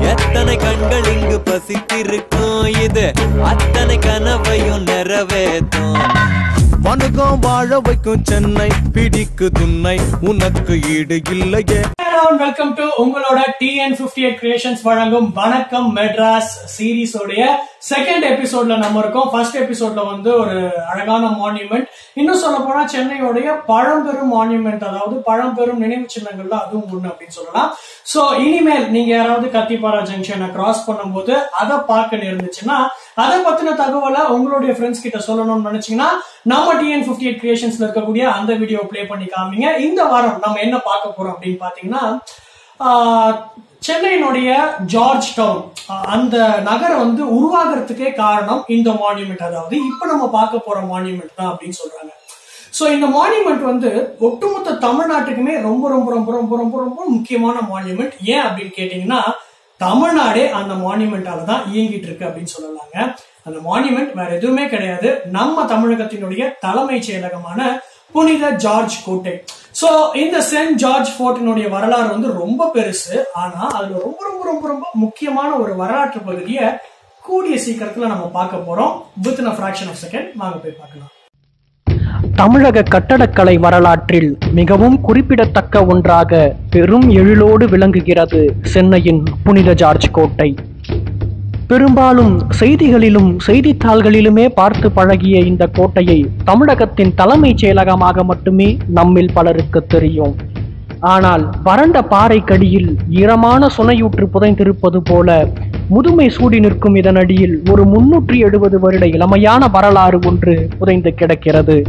எத்தனை கண்கள் இங்கு பசித்திருக்கும், இது அத்தனை கனவையும் நிறைவேற்றும். வணக்கம் வாழ வைக்கும் சென்னை பிடிக்கு துணை உனக்கு ஈடு இல்லையே. வெல்கம் டு உங்களோட TN58 கிரியேஷன்ஸ் வழங்கும் வணக்கம் மெட்ராஸ் சீரீஸ் உடைய செகண்ட் எபிசோட்ல நம்ம இருக்கோம். ஃபர்ஸ்ட் எபிசோட்ல வந்து ஒரு அழகான மான்யூமெண்ட், இன்னும் சொல்ல போனா சென்னையோடைய பழம்பெரும் மான்யூமெண்ட், அதாவது பழம்பெரும் நினைவு சின்னங்கள்ல அதுவும் ஒண்ணு அப்படின்னு சொல்லலாம். சோ இனிமேல் நீங்க யாராவது கத்திப்பாரா ஜங்ஷனை கிராஸ் பண்ணும்போது அதை பார்க்க இருந்துச்சுன்னா அதை பத்தின தகவலை உங்களுடைய ஃப்ரெண்ட்ஸ் கிட்ட சொல்லணும்னு நினைச்சீங்கன்னா நம்ம TN58 கிரியேஷன்ஸ்ல இருக்கக்கூடிய அந்த வீடியோ பிளே பண்ணி காமிங்க. இந்த வாரம் நம்ம என்ன பார்க்க போறோம் அப்படின்னு பாத்தீங்கன்னா, சென்னையினுடைய ஜார்ஜ் டவுன் அந்த நகரம் வந்து உருவாகிறதுக்கே காரணம் இந்த மான்யூமெண்ட், அதாவது இப்ப நம்ம பார்க்க போற மான்யூமெண்ட் தான் அப்படின்னு சொல்றாங்க. சோ இந்த மான்யூமெண்ட் வந்து ஒட்டுமொத்த தமிழ்நாட்டுக்குமே ரொம்ப ரொம்ப ரொம்ப ரொம்ப ரொம்ப ரொம்ப முக்கியமான மான்யூமெண்ட். ஏன் அப்படின்னு கேட்டீங்கன்னா, தமிழ்நாடே அந்த மான்யூமெண்டால தான் இயங்கிட்டு இருக்கு அப்படின்னு சொல்லலாங்க. அந்த மான்யூமெண்ட் வேற எதுவுமே கிடையாது, நம்ம தமிழகத்தினுடைய தலைமைச் செயலகமான புனித ஜார்ஜ் கோட்டை. சோ இந்த சென்ட் ஜார்ஜ் போர்ட்டினுடைய வரலாறு வந்து ரொம்ப பெருசு. ஆனா அதுல ரொம்ப ரொம்ப ரொம்ப ரொம்ப முக்கியமான ஒரு வரலாற்று பகுதியை கூடிய சீக்கிரத்துல நம்ம பார்க்க போறோம். Within a fraction of second வாங்க போய் பார்க்கலாம். தமிழக கட்டடக்கலை வரலாற்றில் மிகவும் குறிப்பிடத்தக்க ஒன்றாக பெரும் எழிலோடு விளங்குகிறது சென்னையின் புனித ஜார்ஜ் கோட்டை. பெரும்பாலும் செய்திகளிலும் செய்தித்தாள்களிலுமே பார்த்து பழகிய இந்த கோட்டையை தமிழகத்தின் தலைமைச் செயலகமாக மட்டுமே நம்மில் பலருக்கு தெரியும். ஆனால் வறண்ட பாறைக்கடியில் ஈரமான சுனையூற்று புதைந்திருப்பது போல முதுமை சூடி நிற்கும் இதனடியில் ஒரு 370 வருட இளமையான வரலாறு ஒன்று புதைந்து கிடக்கிறது.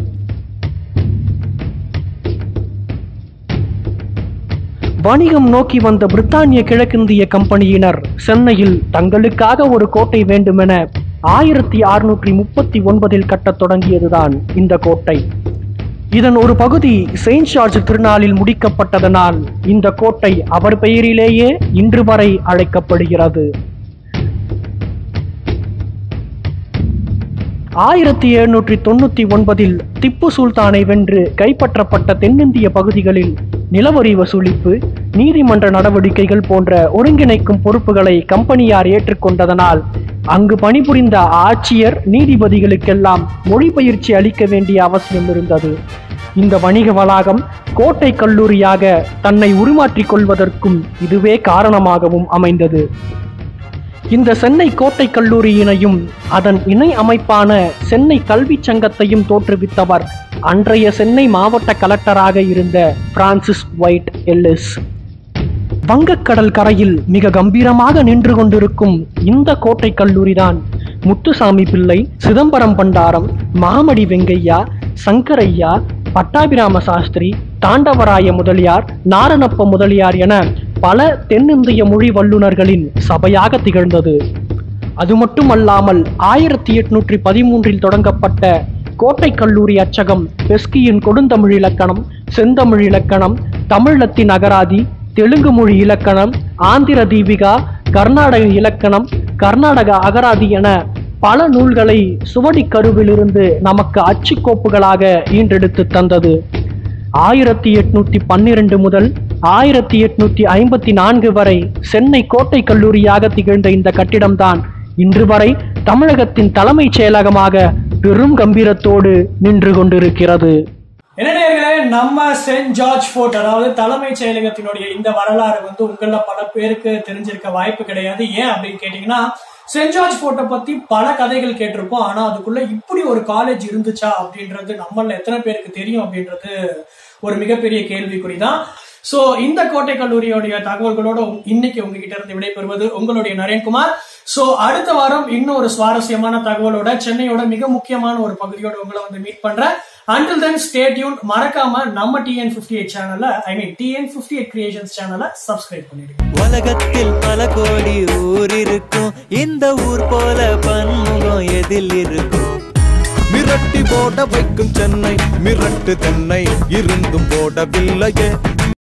வணிகம் நோக்கி வந்த பிரித்தானிய கிழக்கிந்திய கம்பெனியினர் சென்னையில் தங்களுக்காக ஒரு கோட்டை வேண்டுமென 1639 கட்டத் தொடங்கியதுதான் இந்த கோட்டை. இதன் ஒரு பகுதி செயின்ட் ஜார்ஜ் திருநாளில் முடிக்கப்பட்டதனால் இந்த கோட்டை அவர் பெயரிலேயே இன்று வரை அழைக்கப்படுகிறது. 1799 திப்பு சுல்தானை வென்று கைப்பற்றப்பட்ட தென்னிந்திய பகுதிகளில் நிலவரி வசூலிப்பு, நீதிமன்ற நடவடிக்கைகள் போன்ற ஒருங்கிணைக்கும் பொறுப்புகளை கம்பெனியார் ஏற்றுக்கொண்டதனால் அங்கு பணிபுரிந்த ஆட்சியர் நீதிபதிகளுக்கெல்லாம் மொழிபெயர்ச்சி அளிக்க வேண்டிய அவசியம் இருந்தது. இந்த வணிக வளாகம் கோட்டை கல்லூரியாக தன்னை உருமாற்றிக் கொள்வதற்கும் இதுவே காரணமாகவும் அமைந்தது. இந்த சென்னை கோட்டை கல்லூரியினையும் அதன் இணை அமைப்பான சென்னை கல்வி சங்கத்தையும் தோற்றுவித்தவர் அன்றைய சென்னை மாவட்ட கலெக்டராக இருந்த பிரான்சிஸ் ஒயிட் எல்லிஸ். வங்கக்கடல் கரையில் மிக கம்பீரமாக நின்று கொண்டிருக்கும் இந்த கோட்டை கல்லூரிதான் முத்துசாமி பிள்ளை, சிதம்பரம் பண்டாரம், மாமடி வெங்கையா, சங்கரையா, பட்டாபிராம சாஸ்திரி, தாண்டவராய முதலியார், நாரணப்ப முதலியார் என பல தென்னிந்திய மொழி வல்லுநர்களின் சபையாக திகழ்ந்தது. அது மட்டுமல்லாமல் 1813 தொடங்கப்பட்ட கோட்டை கல்லூரி அச்சகம் பெஸ்கியின் கொடுந்தமிழ் இலக்கணம், செந்தமிழ் இலக்கணம், தமிழத்தின் அகராதி, தெலுங்கு மொழி இலக்கணம், ஆந்திர தீபிகா, கர்நாடக இலக்கணம், கர்நாடக அகராதி என பல நூல்களை சுவடி கருவிலிருந்து நமக்கு அச்சுக்கோப்புகளாக ஈன்றெடுத்து தந்தது. 1812 முதல் 1854 வரை சென்னை கோட்டை கல்லூரியாக திகழ்ந்த இந்த கட்டிடம்தான் இன்று வரை தமிழகத்தின் தலைமைச் செயலகமாக பெரும் கம்பீரத்தோடு நின்று கொண்டிருக்கிறது. என்னடே நம்ம சென்ட் ஜார்ஜ் போர்ட், அதாவது தலைமைச் செயலகத்தினுடைய இந்த வரலாறு வந்து உங்கள பல பேருக்கு தெரிஞ்சிருக்க வாய்ப்பு கிடையாது. ஏன் அப்படின்னு கேட்டீங்கன்னா, சென்ட் ஜார்ஜ் போர்ட்டை பத்தி பல கதைகள் கேட்டிருப்போம். ஆனா அதுக்குள்ள இப்படி ஒரு காலேஜ் இருந்துச்சா அப்படின்றது நம்மள எத்தனை பேருக்கு தெரியும் அப்படின்றது ஒரு மிகப்பெரிய கேள்விக்குறிதான். சோ இந்த கோட்டை கல்லூரியோடைய தகவல்களோட இன்னைக்கு உங்ககிட்ட இருந்து விடைபெறுவது உங்களுடைய நரேன்குமார். சோ அடுத்த வாரம் இன்னும் ஒரு சுவாரஸ்யமான தகவலோட சென்னையோட மிக முக்கியமான ஒரு பகுதியோட உங்களை வந்து மீட் பண்றேன். Until then, stay tuned. மறக்காம நம்ம TN58 சேனல்ல, TN58 கிரியேஷன்ஸ் சேனலை சப்ஸ்கிரைப் பண்ணிடுங்க. உலகத்தில் பல கோடி ஊர் இருக்கும், இந்த ஊர் போல பன்முகம் எதில் இருக்கும். மிரட்டி போட வைக்கும் சென்னை, மிரட்டு தென்னை இருந்தும் போடவில்லையே.